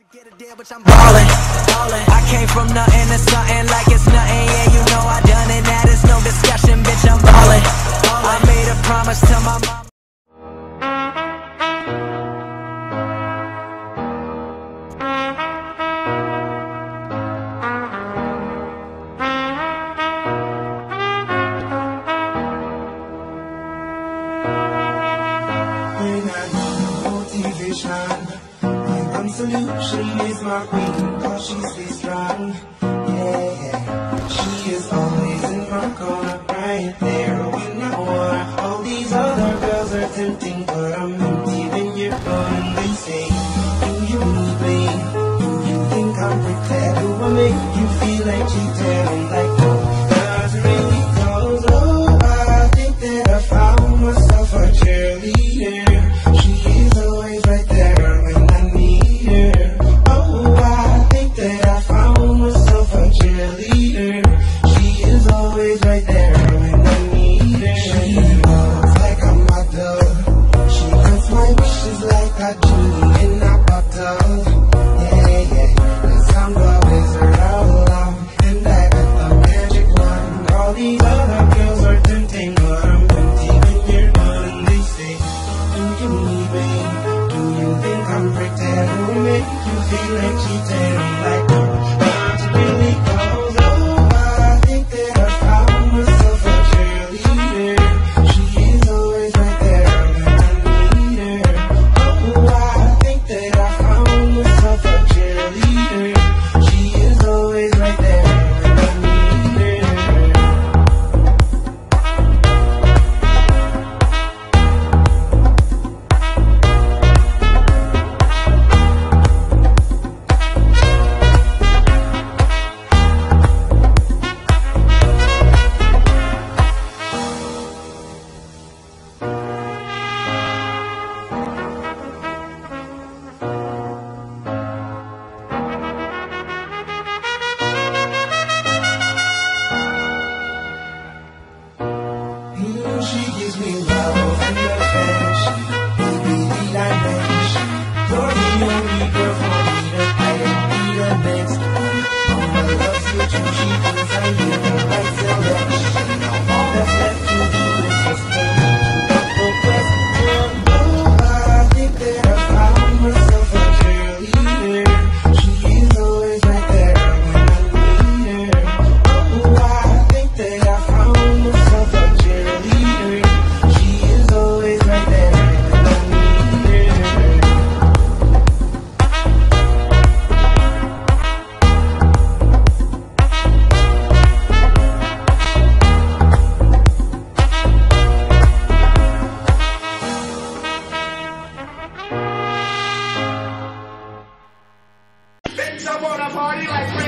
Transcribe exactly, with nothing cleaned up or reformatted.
Get a deal, bitch, I'm ballin', ballin'. I came from nothing to something like it's nothing. Yeah, you know I done it, that is no discussion, bitch, I'm ballin', ballin'. I made a promise to my mom. When I need motivation, my one solution is my queen, cause she stays strong. Yeah, yeah. She is always in my corner, right there when I want. All these other girls are tempting, but I'm empty when you're gone. They say, do you need me? Do you think I'm prepared? Do I make you feel like cheating? I'm like, oh, that's really close. Oh, I think that I found myself a cheerleader. She is always right there when I need her. Oh, I think that I found myself a cheerleader. She is always right there when I need her. She looks like a model. She grants my wishes like a genie in a bottle. Yeah, yeah, 'cause I'm the wizard all along, and I got the magic wand. All these other girls are tempting, but I'm empty when you're gone. They say, do you need me? Do you think I'm pretend? Do I make you feel like cheating? I'm like, oh, that's really close. Oh, I think that I found myself a cheerleader. She is always right there when I need her. Oh, I think that I found myself a cheerleader. She is always right there when I need her. Mm, she gives me love and affection, baby, the dimension. You're the only girl for me to I don't need a next one. Mama loves you too, she thinks I live in right selection. Now all that's left to do is just tell me to the question. Oh, I think that I found myself a cheerleader. She is always right there when I need her. Oh, I think that I found myself a cheerleader. She is always right there when I need her. Bitch, I wanna party like